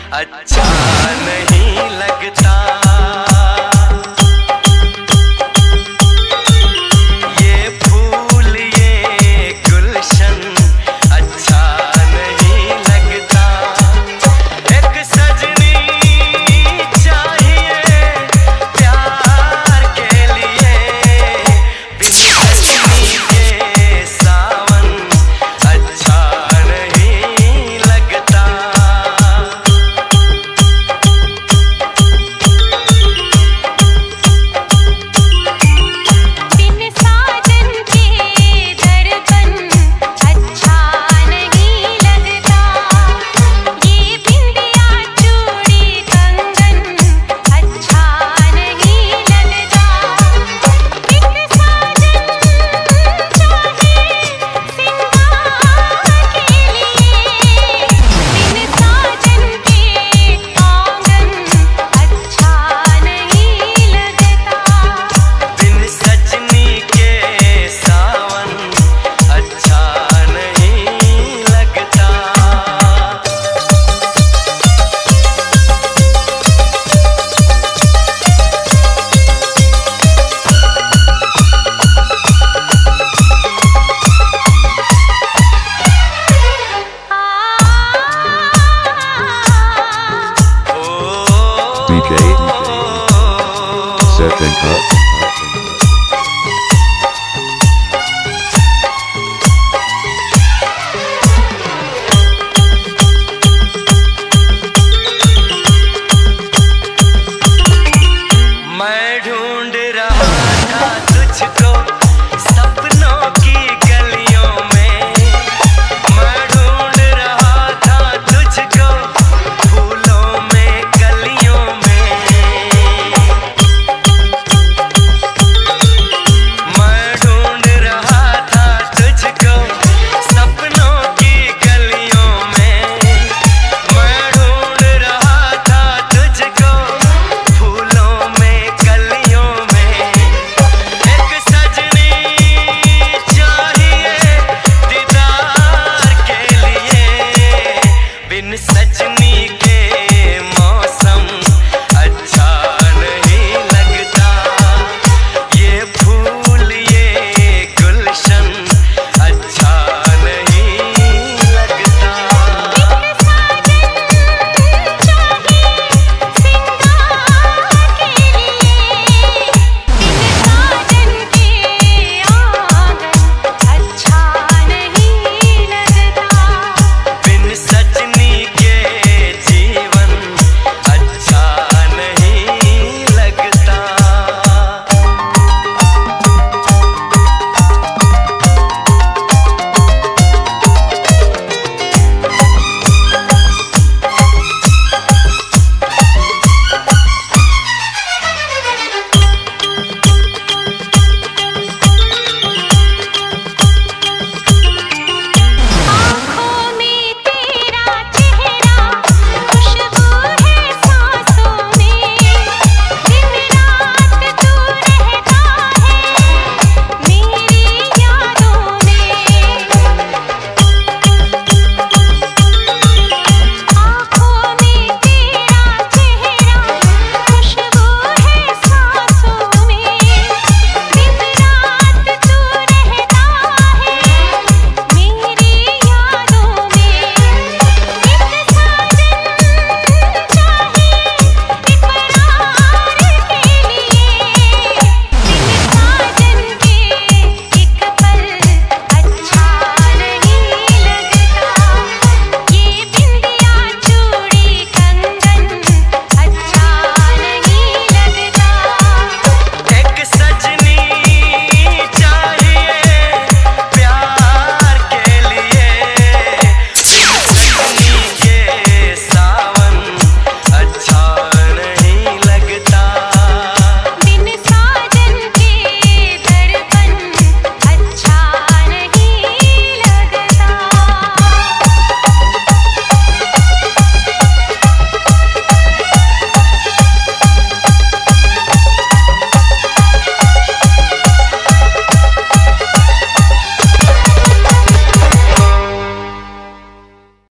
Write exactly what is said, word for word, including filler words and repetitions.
अच्छा नहीं लगता। ये फूल ये गुलशन अच्छा नहीं लगता। एक सजनी चाहिए प्यार के लिए, बिन सजनी के सावन अच्छा नहीं लगता। Second cut. मैं ढूंढ रहा था तुझको सपनों की गलियों में, मैं ढूंढ रहा था तुझको फूलों में गलियों में, मैं ढूंढ रहा था तुझको सपनों की गलियों में, मैं ढूंढ रहा था तुझको फूलों में गलियों में। एक सजनी चाहिए दीदार के लिए, बिन सजनी